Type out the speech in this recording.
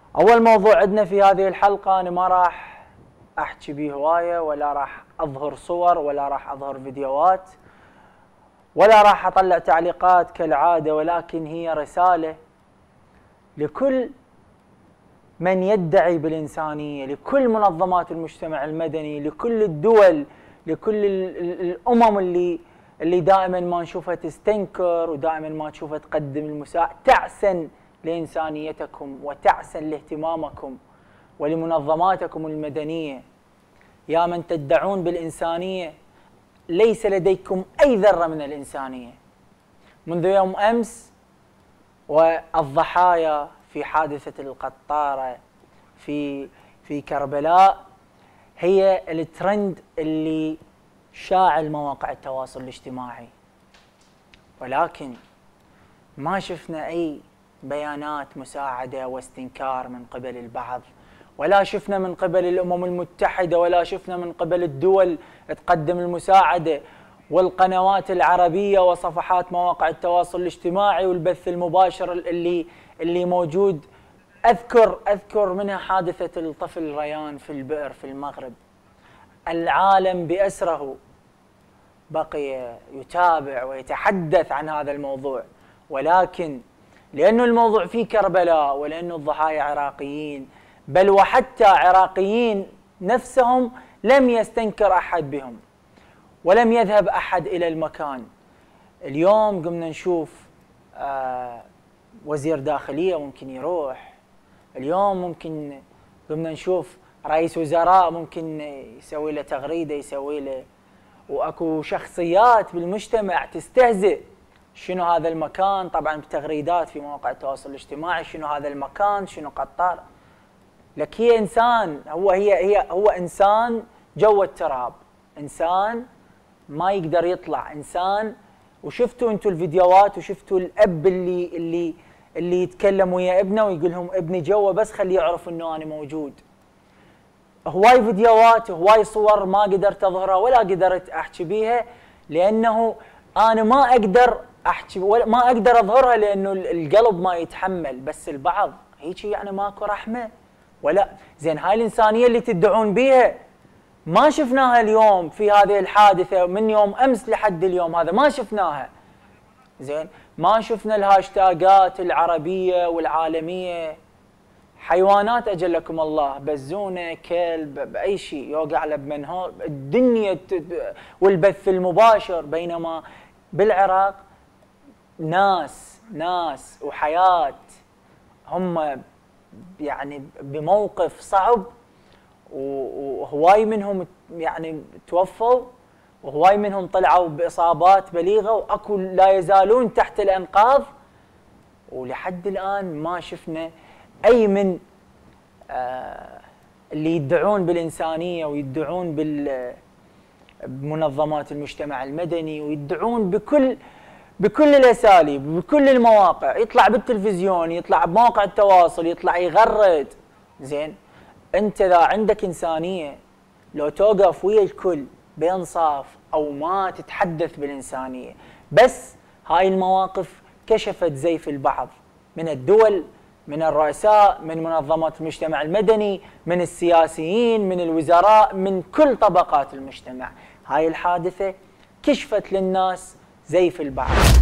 أول موضوع عندنا في هذه الحلقة أنا ما راح أحكي به هواية، ولا راح أظهر صور، ولا راح أظهر فيديوهات، ولا راح أطلع تعليقات كالعادة، ولكن هي رسالة لكل من يدعي بالإنسانية، لكل منظمات المجتمع المدني، لكل الدول، لكل الأمم اللي دائما ما نشوفها تستنكر ودائما ما تشوفها تقدم المساعدة، تعسن لإنسانيتكم وتعسن لاهتمامكم ولمنظماتكم المدنية. يا من تدعون بالإنسانية ليس لديكم أي ذرة من الإنسانية. منذ يوم أمس والضحايا في حادثة القطارة في كربلاء هي الترند اللي شاعل مواقع التواصل الاجتماعي، ولكن ما شفنا أي بيانات مساعدة واستنكار من قبل البعض، ولا شفنا من قبل الأمم المتحدة، ولا شفنا من قبل الدول تقدم المساعدة، والقنوات العربية وصفحات مواقع التواصل الاجتماعي والبث المباشر اللي موجود. أذكر منها حادثة الطفل ريان في البئر في المغرب. العالم بأسره بقي يتابع ويتحدث عن هذا الموضوع، ولكن لأنه الموضوع في كربلاء، ولأنه الضحايا عراقيين، بل وحتى عراقيين نفسهم لم يستنكر أحد بهم، ولم يذهب أحد إلى المكان. اليوم قمنا نشوف وزير داخلية ممكن يروح، اليوم ممكن قمنا نشوف رئيس وزراء ممكن يسوي له تغريدة، يسوي له، وأكو شخصيات بالمجتمع تستهزئ. شنو هذا المكان؟ طبعا بتغريدات في مواقع التواصل الاجتماعي، شنو هذا المكان؟ شنو قطار؟ لك هي إنسان، هو إنسان جوا التراب، إنسان ما يقدر يطلع، إنسان. وشفتوا أنتوا الفيديوهات، وشفتوا الأب اللي يتكلم ويا ابنه ويقول لهم ابني جوا بس خليه يعرف إنه أنا موجود. هواي فيديوهات، هواي صور ما قدرت أظهرها ولا قدرت أحكي بيها، لأنه أنا ما أقدر أحكي ما أقدر أظهرها، لأنه القلب ما يتحمل. بس البعض هيك يعني ماكو رحمة ولا زين. هاي الإنسانية اللي تدعون بيها ما شفناها اليوم في هذه الحادثة، من يوم أمس لحد اليوم هذا ما شفناها. زين، ما شفنا الهاشتاجات العربية والعالمية. حيوانات أجلكم الله، بزونة، كلب، بأي شيء يوقع له بمنهار الدنيا والبث المباشر، بينما بالعراق ناس وحياة هم يعني بموقف صعب، وهواي منهم يعني توفوا، وهواي منهم طلعوا بإصابات بليغة، وأكو لا يزالون تحت الأنقاض. ولحد الآن ما شفنا أي من اللي يدعون بالإنسانية ويدعون بمنظمات المجتمع المدني ويدعون بكل الأساليب، بكل المواقع، يطلع بالتلفزيون، يطلع بمواقع التواصل، يطلع يغرد. زين، أنت إذا عندك إنسانية لو توقف ويا الكل بإنصاف، أو ما تتحدث بالإنسانية، بس هاي المواقف كشفت زيف البعض من الدول، من الرؤساء، من منظمات المجتمع المدني، من السياسيين، من الوزراء، من كل طبقات المجتمع. هاي الحادثة كشفت للناس زيف البعض.